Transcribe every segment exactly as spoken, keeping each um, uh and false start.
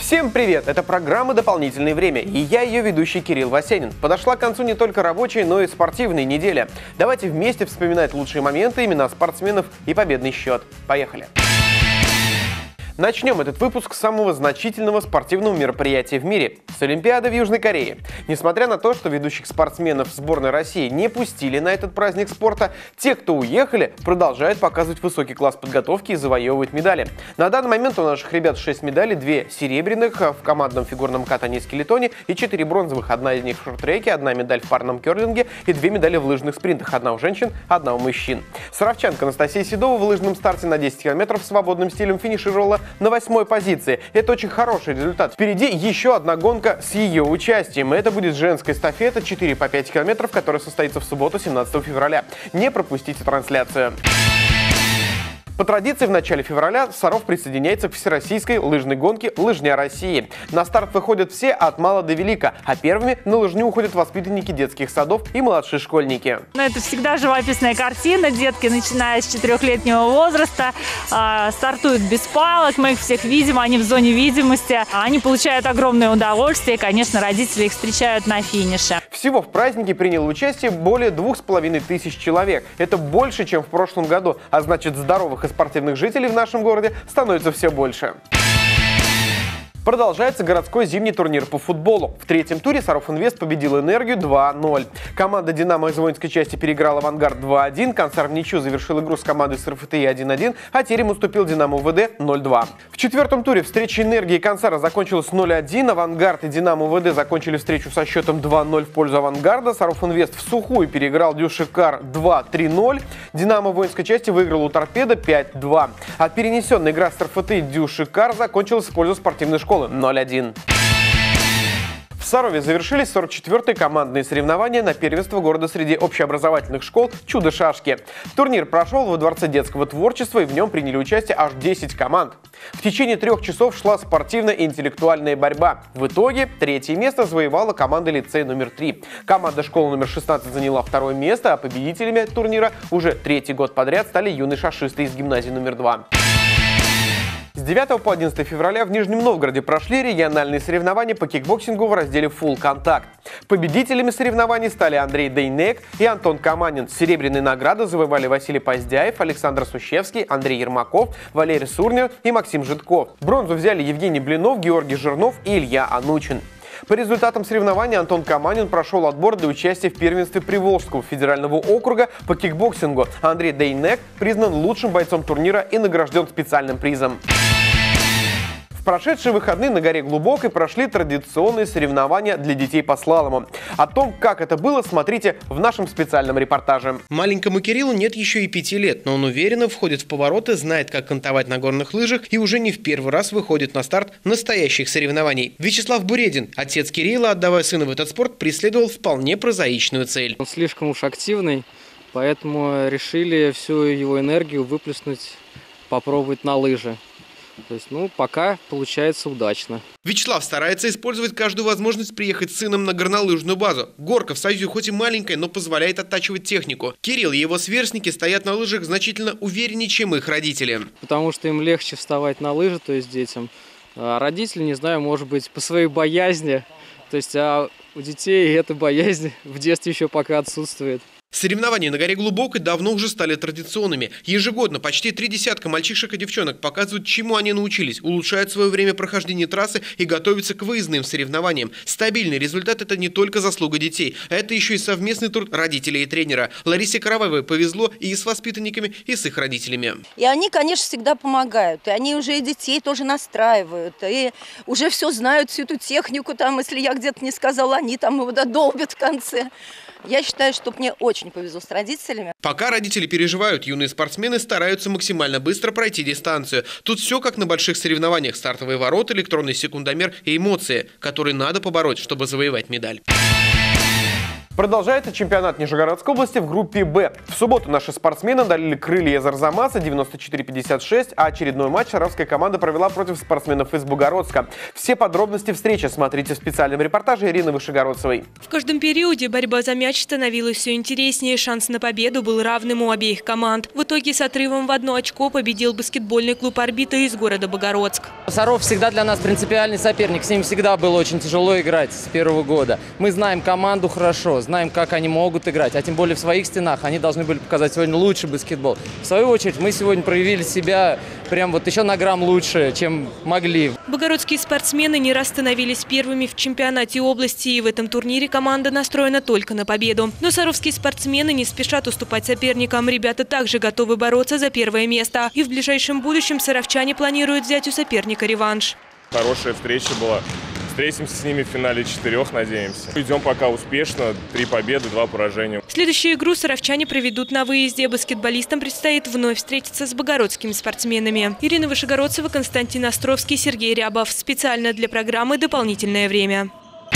Всем привет! Это программа «Дополнительное время», и я ее ведущий Кирилл Васянин. Подошла к концу не только рабочая, но и спортивная неделя. Давайте вместе вспоминать лучшие моменты, имена спортсменов и победный счет. Поехали! Начнем этот выпуск с самого значительного спортивного мероприятия в мире – с Олимпиады в Южной Корее. Несмотря на то, что ведущих спортсменов сборной России не пустили на этот праздник спорта, те, кто уехали, продолжают показывать высокий класс подготовки и завоевывать медали. На данный момент у наших ребят шесть медалей, две серебряных в командном фигурном катании скелетоне и четыре бронзовых. Одна из них в шорт-треке, одна медаль в парном керлинге и две медали в лыжных спринтах. Одна у женщин, одна у мужчин. Саровчанка Анастасия Седова в лыжном старте на десять километров свободным стилем финишировала на восьмой позиции. Это очень хороший результат. Впереди еще одна гонка с ее участием. Это будет женская эстафета четыре по пять километров, которая состоится в субботу, семнадцатого февраля. Не пропустите трансляцию. По традиции, в начале февраля Саров присоединяется к всероссийской лыжной гонке «Лыжня России». На старт выходят все от мала до велика, а первыми на лыжню уходят воспитанники детских садов и младшие школьники. Но это всегда живописная картина. Детки, начиная с четырехлетнего возраста, э, стартуют без палок. Мы их всех видим, они в зоне видимости. Они получают огромное удовольствие. И, конечно, родители их встречают на финише. Всего в празднике приняло участие более двух с половиной тысяч человек. Это больше, чем в прошлом году, а значит, здоровых и спортивных жителей в нашем городе становится все больше. Продолжается городской зимний турнир по футболу. В третьем туре Саров Инвест победил Энергию два ноль. Команда Динамо из воинской части переиграла Авангард два один, Консар в ничью завершил игру с командой СРФТИ один один, а Терем уступил Динамо УВД ноль два. В четвертом туре встреча Энергии и Консара закончилась ноль один, Авангард и Динамо УВД закончили встречу со счетом два ноль в пользу Авангарда, Саров Инвест в сухую переиграл Дюшикар два три ноль, Динамо в воинской части выиграл у Торпеда пять два. А перенесенная игра СРФТИ Дюшикар закончилась в пользу спортивной школы ноль один. В Сарове завершились сорок четвёртые командные соревнования на первенство города среди общеобразовательных школ «Чудо-шашки». Турнир прошел во Дворце детского творчества, и в нем приняли участие аж десять команд. В течение трех часов шла спортивная и интеллектуальная борьба. В итоге третье место завоевала команда лицея номер три. Команда школы номер шестнадцать заняла второе место, а победителями турнира уже третий год подряд стали юные шашисты из гимназии номер два. С девятого по одиннадцатое февраля в Нижнем Новгороде прошли региональные соревнования по кикбоксингу в разделе Full Contact. Победителями соревнований стали Андрей Дейнек и Антон Каманин. Серебряные награды завоевали Василий Поздяев, Александр Сущевский, Андрей Ермаков, Валерий Сурнер и Максим Житков. Бронзу взяли Евгений Блинов, Георгий Жирнов и Илья Анучин. По результатам соревнований Антон Каманин прошел отбор для участия в первенстве Приволжского федерального округа по кикбоксингу. Андрей Дейнек признан лучшим бойцом турнира и награжден специальным призом. В прошедшие выходные на горе Глубокой прошли традиционные соревнования для детей по слалому. О том, как это было, смотрите в нашем специальном репортаже. Маленькому Кириллу нет еще и пяти лет, но он уверенно входит в повороты, знает, как кантовать на горных лыжах и уже не в первый раз выходит на старт настоящих соревнований. Вячеслав Буредин, отец Кирилла, отдавая сына в этот спорт, преследовал вполне прозаичную цель. Он слишком уж активный, поэтому решили всю его энергию выплеснуть, попробовать на лыжи. То есть, ну, пока получается удачно. Вячеслав старается использовать каждую возможность приехать с сыном на горнолыжную базу. Горка в Союзе хоть и маленькая, но позволяет оттачивать технику. Кирилл и его сверстники стоят на лыжах значительно увереннее, чем их родители. Потому что им легче вставать на лыжи, то есть детям. А родители, не знаю, может быть, по своей боязни. То есть, а у детей эта боязнь в детстве еще пока отсутствует. Соревнования на горе Глубокой давно уже стали традиционными. Ежегодно почти три десятка мальчишек и девчонок показывают, чему они научились, улучшают свое время прохождения трассы и готовятся к выездным соревнованиям. Стабильный результат – это не только заслуга детей, а это еще и совместный труд родителей и тренера. Ларисе Караваевой повезло и с воспитанниками, и с их родителями. И они, конечно, всегда помогают. И они уже и детей тоже настраивают. И уже все знают, всю эту технику. Там, если я где-то не сказала, они там его додолбят в конце. Я считаю, что мне очень повезло с родителями. Пока родители переживают, юные спортсмены стараются максимально быстро пройти дистанцию. Тут все как на больших соревнованиях. Стартовые ворота, электронный секундомер и эмоции, которые надо побороть, чтобы завоевать медаль. Продолжается чемпионат Нижегородской области в группе «Б». В субботу наши спортсмены одолели крылья из Арзамаса девяносто четыре пятьдесят шесть, а очередной матч саровская команда провела против спортсменов из Богородска. Все подробности встречи смотрите в специальном репортаже Ирины Вышегородцевой. В каждом периоде борьба за мяч становилась все интереснее. Шанс на победу был равным у обеих команд. В итоге с отрывом в одно очко победил баскетбольный клуб «Орбита» из города Богородск. Саров всегда для нас принципиальный соперник. С ним всегда было очень тяжело играть с первого года. Мы знаем команду хорошо, знаем, как они могут играть. А тем более в своих стенах они должны были показать сегодня лучший баскетбол. В свою очередь мы сегодня проявили себя прям вот еще на грамм лучше, чем могли. Богородские спортсмены не раз становились первыми в чемпионате области. И в этом турнире команда настроена только на победу. Но саровские спортсмены не спешат уступать соперникам. Ребята также готовы бороться за первое место. И в ближайшем будущем саровчане планируют взять у соперника реванш. Хорошая встреча была. Встретимся с ними в финале четырех, надеемся. Идем пока успешно. Три победы, два поражения. Следующую игру саровчане проведут на выезде. Баскетболистам предстоит вновь встретиться с богородскими спортсменами. Ирина Вышегородцева, Константин Островский, Сергей Рябов. Специально для программы «Дополнительное время».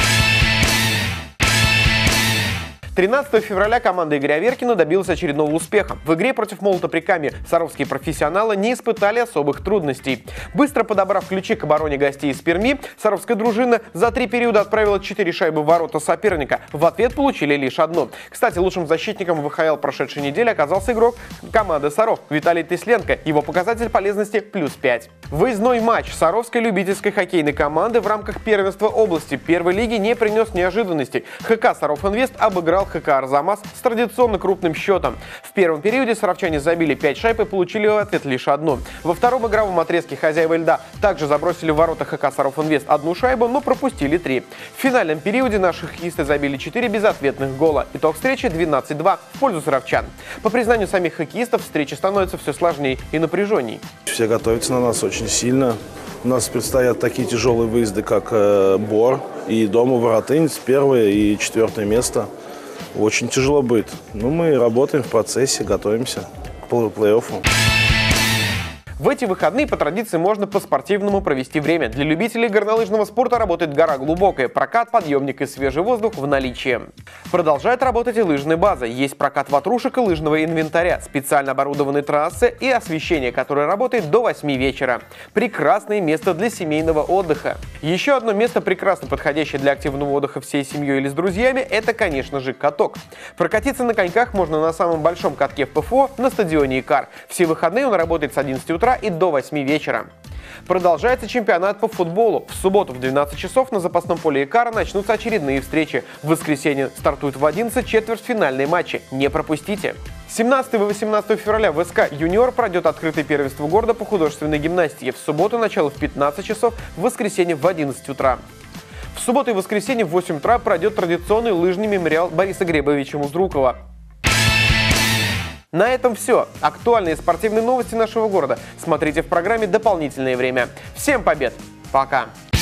тринадцатого февраля команда Игоря Аверкина добилась очередного успеха. В игре против Молота Прикамья саровские профессионалы не испытали особых трудностей. Быстро подобрав ключи к обороне гостей из Перми, саровская дружина за три периода отправила четыре шайбы в ворота соперника. В ответ получили лишь одну. Кстати, лучшим защитником в ВХЛ прошедшей недели оказался игрок команды Саров Виталий Тысленко. Его показатель полезности плюс пять. Выездной матч саровской любительской хоккейной команды в рамках первенства области первой лиги не принес неожиданностей. ХК Сарофинвест обыграл ХК Арзамас с традиционно крупным счетом. В первом периоде саровчане забили пять шайб и получили в ответ лишь одну. Во втором игровом отрезке хозяева льда также забросили в ворота ХК Сарофинвест одну шайбу, но пропустили три. В финальном периоде наши хоккеисты забили четыре безответных гола. Итог встречи двенадцать два в пользу саровчан. По признанию самих хоккеистов, встреча становится все сложнее и напряженней. Все готовятся на нас очень сильно. У нас предстоят такие тяжелые выезды, как э, Бор и дома Воротынь с первое и четвертое место. Очень тяжело будет. Но мы работаем в процессе, готовимся к плей-оффу. В эти выходные по традиции можно по-спортивному провести время. Для любителей горнолыжного спорта работает гора Глубокая, прокат, подъемник и свежий воздух в наличии. Продолжает работать и лыжная база. Есть прокат ватрушек и лыжного инвентаря, специально оборудованные трассы и освещение, которое работает до восьми вечера. Прекрасное место для семейного отдыха. Еще одно место, прекрасно подходящее для активного отдыха всей семьей или с друзьями, это, конечно же, каток. Прокатиться на коньках можно на самом большом катке в ПФО на стадионе Икар. Все выходные он работает с одиннадцати утра и до восьми вечера. Продолжается чемпионат по футболу. В субботу в двенадцать часов на запасном поле Икара начнутся очередные встречи. В воскресенье стартуют в одиннадцать четвертьфинальные матчи. Не пропустите! семнадцатого и восемнадцатого февраля в СК «Юниор» пройдет открытое первенство города по художественной гимнастике. В субботу начало в пятнадцать часов, в воскресенье в одиннадцать утра. В субботу и воскресенье в восемь утра пройдет традиционный лыжный мемориал Бориса Гребовича Музрукова. На этом все. Актуальные спортивные новости нашего города смотрите в программе «Дополнительное время». Всем побед! Пока!